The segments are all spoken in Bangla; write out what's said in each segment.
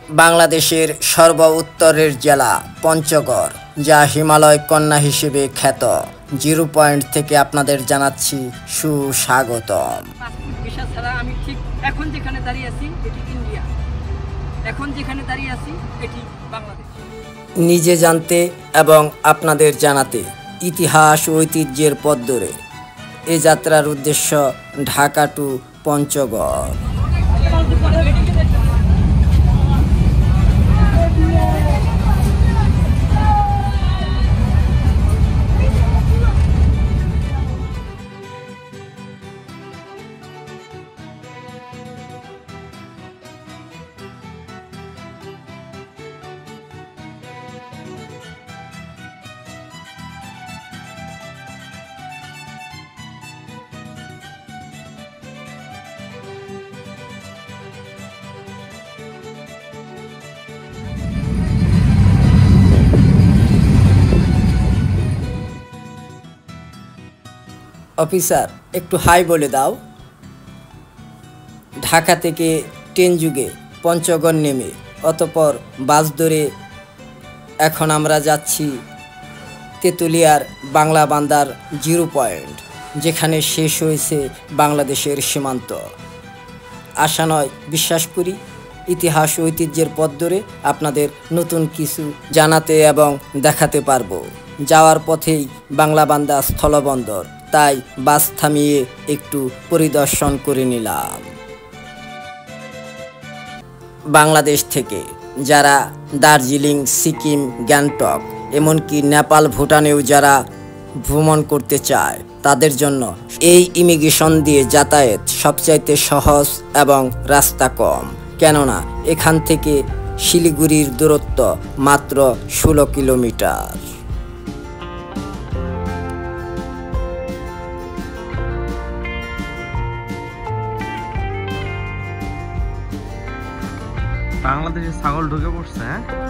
বাংলাদেশের সর্ব উত্তরের জেলা পঞ্চগড়, যা হিমালয় কন্যা হিসেবে খ্যাত। 0 পয়েন্ট থেকে আপনাদের জানাচ্ছি সুস্বাগতম। ভিসা ছাড়া আমি ঠিক এখন যেখানে দাঁড়িয়ে আছি এটি ইন্ডিয়া, এখন যেখানে দাঁড়িয়ে আছি এটি বাংলাদেশ। নিজে জানতে এবং আপনাদের জানাতে ইতিহাস ও ঐতিহ্যের পথ ধরে এ যাত্রার উদ্দেশ্য ঢাকা টু পঞ্চগড়। অফিসার, একটু হাই বলে দাও। ঢাকা থেকে ট্রেন যুগে পঞ্চগড় নেমে অতঃপর বাস ধরে এখন আমরা যাচ্ছি তেঁতুলিয়ার বাংলাবান্ধার 0 পয়েন্ট, যেখানে শেষ হয়েছে বাংলাদেশের সীমান্ত। আশা নয়, বিশ্বাস করি ইতিহাস ও ঐতিহ্যের পথ ধরে আপনাদের নতুন কিছু জানাতে এবং দেখাতে পারবো। যাওয়ার পথেই বাংলাবান্ধা স্থলবন্দর, তাই বাস থামিয়ে একটু পরিদর্শন করে নিলাম। বাংলাদেশ থেকে যারা দার্জিলিং, সিকিম, গ্যাংটক, এমনকি নেপাল, ভুটানেও যারা ভ্রমণ করতে চায় তাদের জন্য এই ইমিগ্রেশন দিয়ে যাতায়াত সবচাইতে সহজ এবং রাস্তা কম। কেননা এখান থেকে শিলিগুড়ির দূরত্ব মাত্র 16 কিলোমিটার। বাংলাদেশে ছাগল ঢুকে পড়ছে।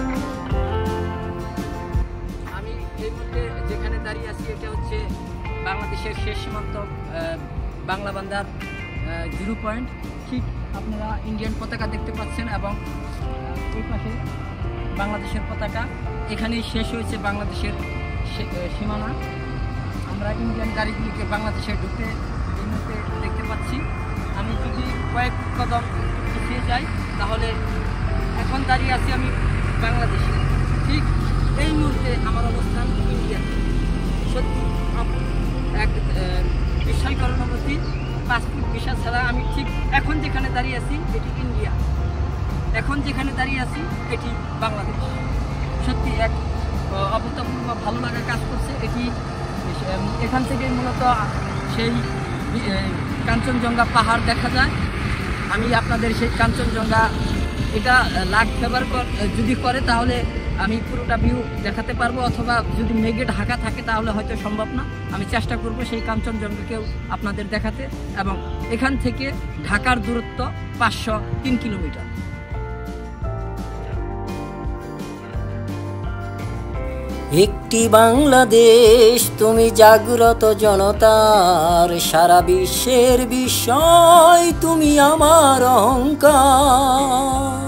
আমি এই মুহূর্তে যেখানে দাঁড়িয়ে আছি এটা হচ্ছে বাংলাদেশের শেষ সীমান্ত বাংলাবান্ধার 0 পয়েন্ট। ঠিক আপনারা ইন্ডিয়ান পতাকা দেখতে পাচ্ছেন এবং এই পাশে বাংলাদেশের পতাকা। এখানেই শেষ হয়েছে বাংলাদেশের সীমানা। আমরা ইন্ডিয়ান গাড়িগুলিকে বাংলাদেশে ঢুকতে এই মুহূর্তে দেখতে পাচ্ছি। আমি যদি কয়েক কদম পিছিয়ে যাই তাহলে এখন দাঁড়িয়ে আছি আমি বাংলাদেশে। ঠিক এই মুহূর্তে আমার অবস্থান ইন্ডিয়া। সত্যি এক বিস্ময়কর অনুভূতি। পাসপোর্ট ভিসা ছাড়া আমি ঠিক এখন যেখানে দাঁড়িয়ে আছি এটি ইন্ডিয়া, এখন যেখানে দাঁড়িয়ে আছি এটি বাংলাদেশ। সত্যি এক অভূতপূর্ব ভালো লাগা কাজ করছে। এটি এখান থেকে মূলত সেই কাঞ্চনজঙ্ঘা পাহাড় দেখা যায়। আমি আপনাদের সেই কাঞ্চনজঙ্ঘা এটা লাখ ফেভার যদি করে তাহলে আমি পুরোটা ভিউ দেখাতে পারবো, অথবা যদি মেঘে ঢাকা থাকে তাহলে হয়তো সম্ভব না। আমি চেষ্টা করব সেই কাঞ্চনজঙ্ঘাকেও আপনাদের দেখাতে। এবং এখান থেকে ঢাকার দূরত্ব 503 কিলোমিটার। একটি বাংলাদেশ, তুমি জাগ্রত জনতার, সারা বিশ্বের বিস্ময়, তুমি আমার অহংকার।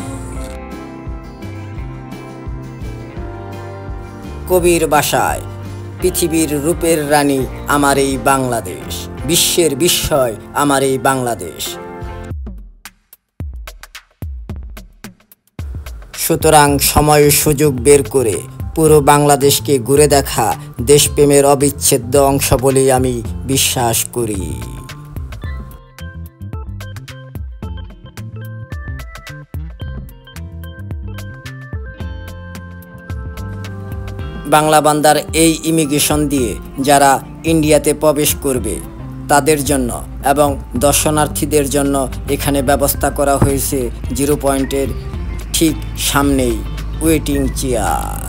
কবির ভাষায়, পৃথিবীর রূপের রানী আমার এই বাংলাদেশ, বিশ্বের বিস্ময় আমার এই বাংলাদেশ। সুতরাং সময় সুযোগ বের করে পুরো বাংলাদেশকে ঘুরে দেখা দেশপ্রেমের অবিচ্ছেদ্য অংশ বলেই আমি বিশ্বাস করি। বাংলাবান্ধার এই ইমিগ্রেশন দিয়ে যারা ইন্ডিয়াতে প্রবেশ করবে তাদের জন্য এবং দর্শনার্থীদের জন্য এখানে ব্যবস্থা করা হয়েছে 0 পয়েন্টের ঠিক সামনেই ওয়েটিং চেয়ার।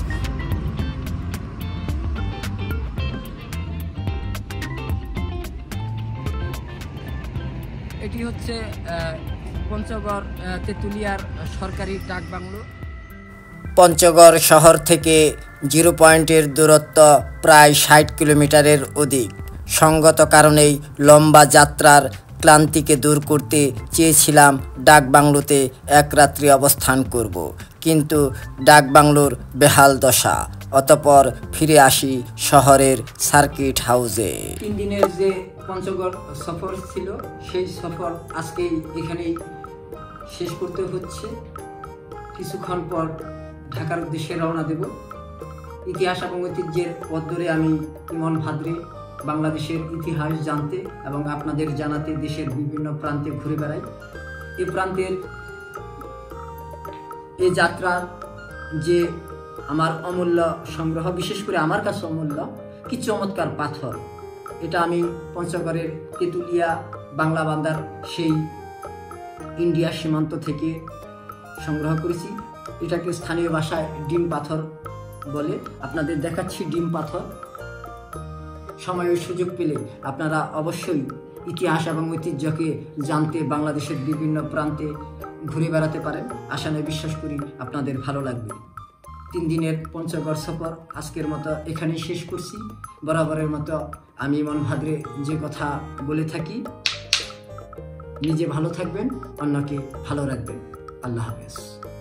এটি হচ্ছে পঞ্চগড় তেঁতুলিয়ার সরকারি ডাক বাংলো। পঞ্চগড় শহর থেকে 0 পয়েন্টের দূরত্ব প্রায় 60 কিলোমিটারের অধিক। সঙ্গত কারণেই লম্বা যাত্রার ক্লান্তিকে দূর করতে চেয়েছিলাম ডাকবাংলোতে এক রাত্রি অবস্থান করব, কিন্তু ডাকবাংলোর বেহাল দশা। অতঃপর ফিরে আসি শহরের সার্কিট হাউসে। 3 দিনের যে পঞ্চগড় সফর ছিল, সেই সফর আজকেই এখানেই শেষ করতে হচ্ছে। কিছুক্ষণ পর ঢাকার উদ্দেশ্যে রওনা দেব। ইতিহাস এবং ঐতিহ্যের পথ ধরে আমি ইমন ভাদ্রে বাংলাদেশের ইতিহাস জানতে এবং আপনাদের জানাতে দেশের বিভিন্ন প্রান্তে ঘুরে বেড়াই। এই প্রান্তের এই যাত্রার যে আমার অমূল্য সংগ্রহ, বিশেষ করে আমার কাছে অমূল্য কি চমৎকার পাথর, এটা আমি পঞ্চগড়ের তেঁতুলিয়া বাংলাবান্ধার সেই ইন্ডিয়া সীমান্ত থেকে সংগ্রহ করেছি। এটাকে স্থানীয় ভাষায় ডিম পাথর বলে। আপনাদের দেখাচ্ছি ডিম পাথর। সময় ও সুযোগ পেলে আপনারা অবশ্যই ইতিহাস এবং ঐতিহ্যকে জানতে বাংলাদেশের বিভিন্ন প্রান্তে ঘুরে বেড়াতে পারেন। আশা নয়, বিশ্বাস করি আপনাদের ভালো লাগবে। 3 দিনের পঞ্চগড় সফর আজকের মতো এখানেই শেষ করছি। বরাবরের মতো আমি ইমন ভাদ্রে যে কথা বলে থাকি, নিজে ভালো থাকবেন, অন্যকে ভালো রাখবেন। আল্লাহ হাফেজ।